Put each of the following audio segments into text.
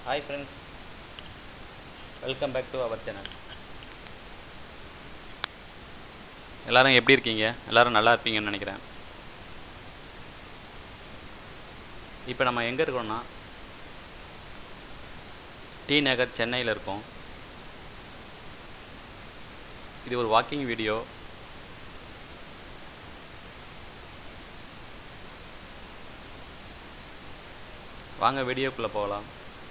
Hi friends, welcome back to our channel. எல்லாரும் எப்படி இருக்கீங்க? எல்லாரும் நல்லா இருப்பீங்கன்னு நினைக்கிறேன். இப்போ நம்ம எங்கே இருக்கோம்னா டி நகர் சென்னையில் இருக்கோம். இது ஒரு வாக்கிங் வீடியோ. வாங்க வீடியோக்குள்ளே போகலாம்.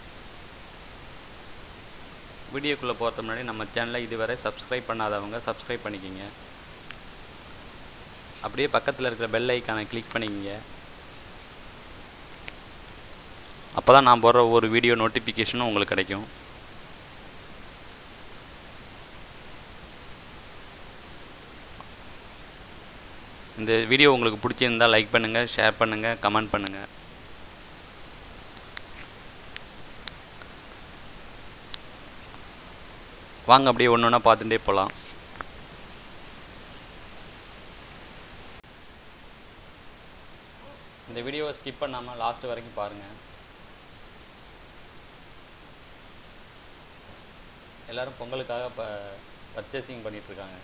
வீடியோக்குள்ளே போகிறதுக்கு முன்னாடி நம்ம சேனலை இதுவரை சப்ஸ்கிரைப் பண்ணாதவங்க சப்ஸ்கிரைப் பண்ணிக்கிங்க. அப்படியே பக்கத்தில் இருக்கிற பெல் ஐக்கானை கிளிக் பண்ணிக்கிங்க. அப்போ தான் நான் போடுற ஒவ்வொரு வீடியோ நோட்டிஃபிகேஷனும் உங்களுக்கு கிடைக்கும். இந்த வீடியோ உங்களுக்கு பிடிச்சிருந்தால் லைக் பண்ணுங்கள், ஷேர் பண்ணுங்கள், கமெண்ட் பண்ணுங்கள். வாங்க அப்படியே ஒன்று ஒன்றா பார்த்துட்டே போகலாம். இந்த வீடியோவை ஸ்கிப் பண்ணாமல் லாஸ்ட் வரைக்கும் பாருங்கள். எல்லோரும் பொங்கலுக்காக இப்போ பர்ச்சேசிங் பண்ணிகிட்ருக்காங்க.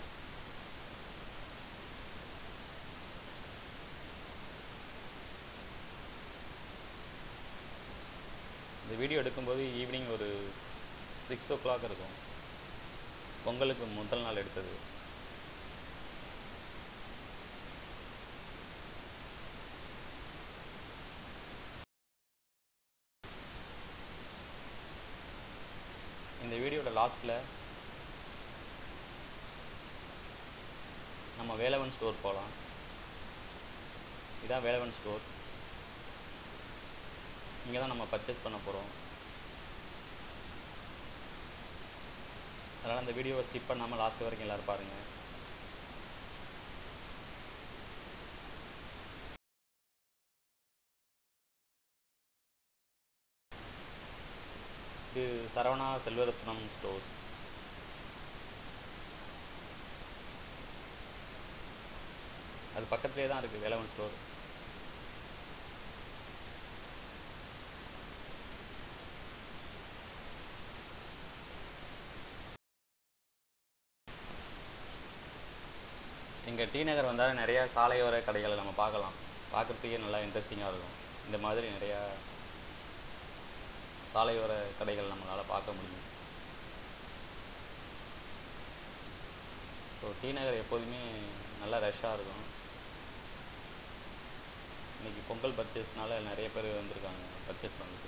இந்த வீடியோ எடுக்கும்போது ஈவினிங் ஒரு 6 o'clock இருக்கும். பொங்கலுக்கு முதல் நாள் எடுத்தது. இந்த வீடியோட லாஸ்ட்டில் நம்ம வேலவன் ஸ்டோர் போகலாம். இதான் வேலவன் ஸ்டோர். இங்கே தான் நம்ம பர்ச்சேஸ் பண்ண போகிறோம். அதனால் அந்த வீடியோவை ஸ்கிப் பண்ணாமல் லாஸ்ட் வரைக்கும் எல்லோரும் பாருங்கள். இது சரவணா செல்வரத்னம் ஸ்டோர்ஸ். அது பக்கத்துலேயே தான் இருக்குது வேலவன் ஸ்டோர். இங்கே டி நகர் வந்தால் நிறையா சாலையோர கடைகளை நம்ம பார்க்கலாம். பார்க்குறதுக்கே நல்லா இன்ட்ரெஸ்டிங்காக இருக்கும். இந்த மாதிரி நிறையா சாலையோர கடைகள் நம்மளால் பார்க்க முடியும். ஸோ டி நகர் எப்போதுமே நல்லா ரஷ்ஷாக இருக்கும். இன்றைக்கி பொங்கல் பர்ச்சேஸ்னால நிறைய பேர் வந்திருக்காங்க பர்ச்சேஸ் பண்ணுறதுக்கு.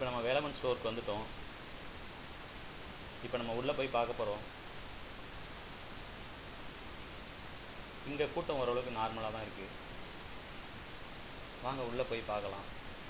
இப்போ நம்ம வேலமன் ஸ்டோருக்கு வந்துட்டோம். இப்போ நம்ம உள்ளே போய் பார்க்க போகிறோம். இங்கே கூட்டம் ஓரளவுக்கு நார்மலாக தான் இருக்குது. வாங்க உள்ளே போய் பார்க்கலாம்.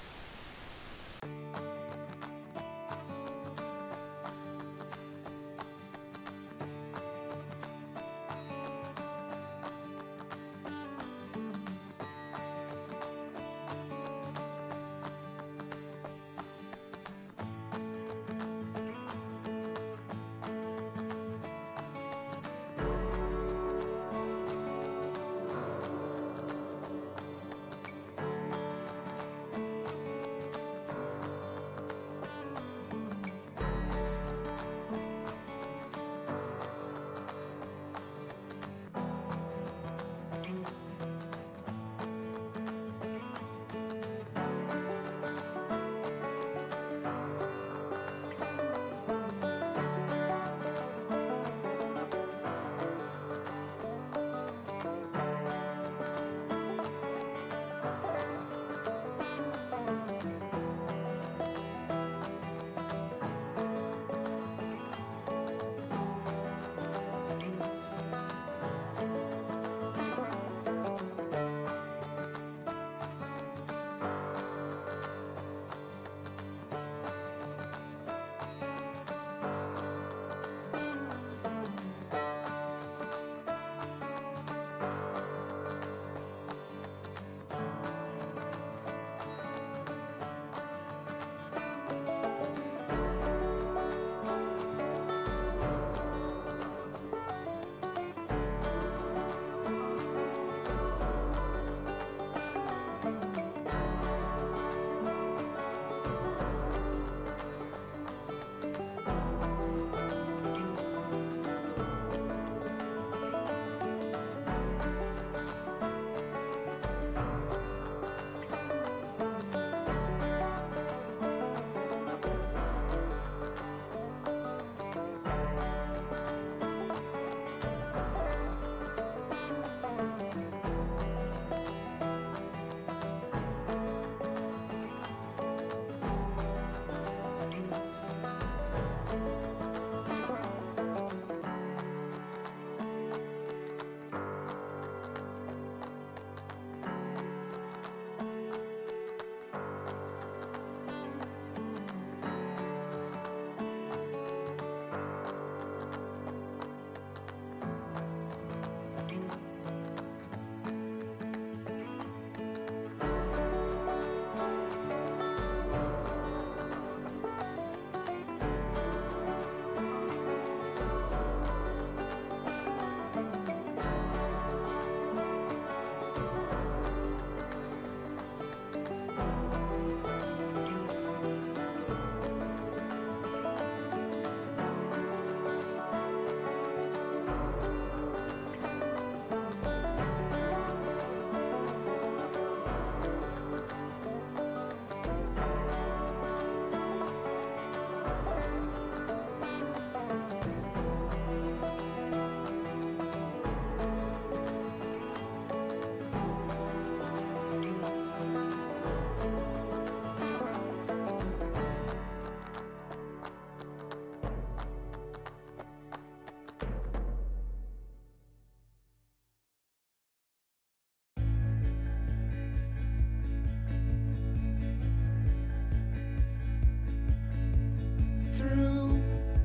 Through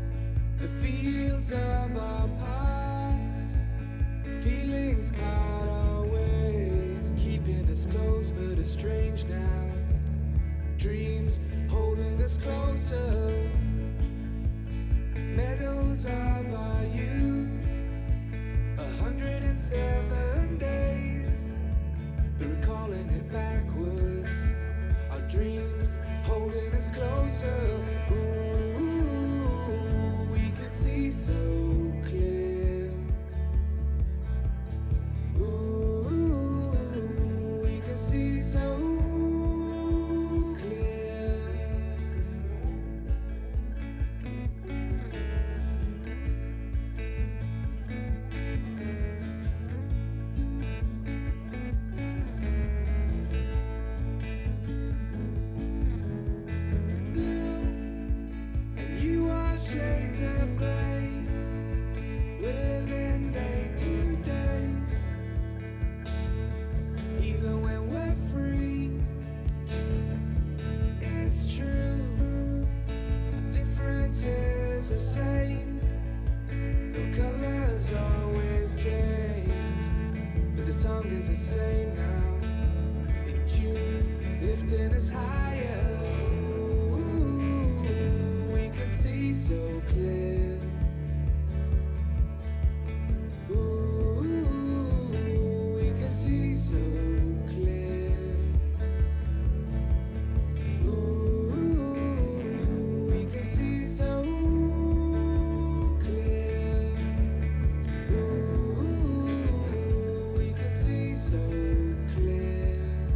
the fields of our paths, feelings part our ways, keeping us close but estranged now. Dreams holding us closer, meadows of our youth, 107 days, but recalling it backwards. Our dreams holding us closer. Ooh, we can see so clear. Ooh, we can see so clear. Blue can see so clear. Ooh, we can see so clear. Ooh, we can see so clear.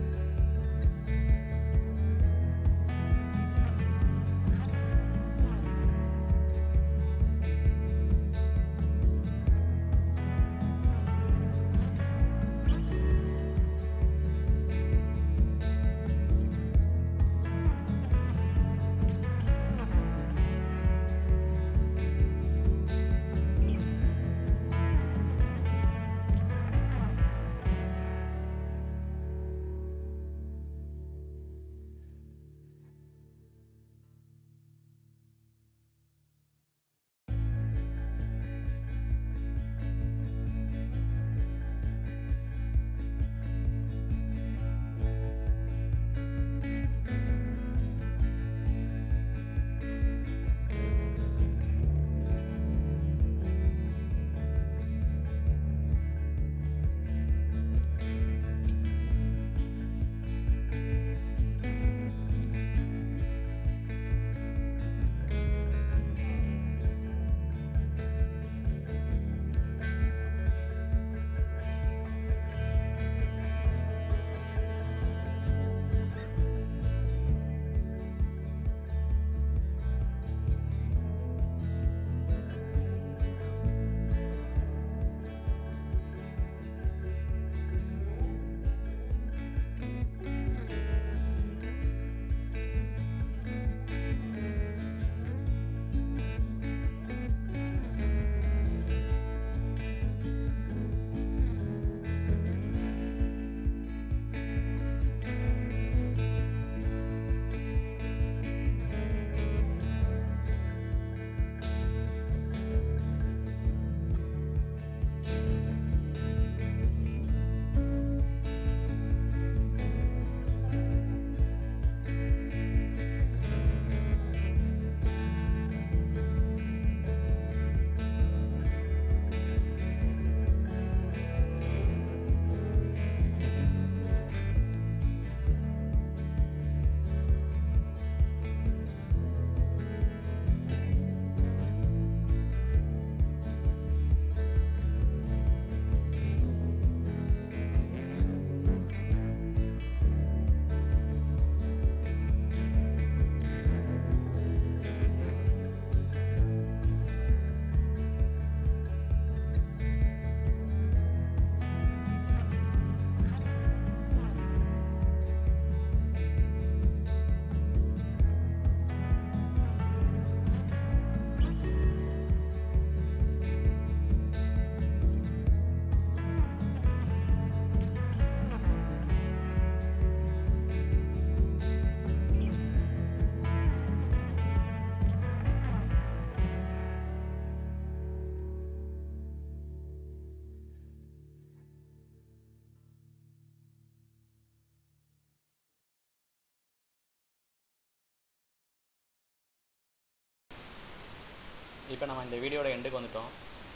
இப்போ நம்ம இந்த வீடியோட எண்டுக்கு வந்துட்டோம்.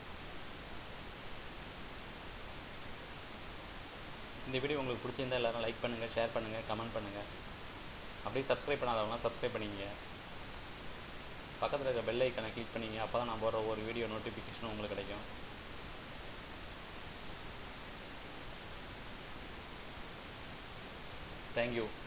இந்த video உங்களுக்கு பிடிச்சிருந்தா எல்லோரும் லைக் பண்ணுங்கள், ஷேர் பண்ணுங்கள், கமெண்ட் பண்ணுங்கள். அப்படியே சப்ஸ்கிரைப் பண்ணாதவங்களாம் சப்ஸ்கிரைப் பண்ணிங்க. பக்கத்தில் இருக்க பெல் ஐக்கனை கிளிக் பண்ணிங்க. அப்போ தான் நான் போடுற ஒரு வீடியோ நோட்டிஃபிகேஷனும் உங்களுக்கு கிடைக்கும். தேங்க்யூ.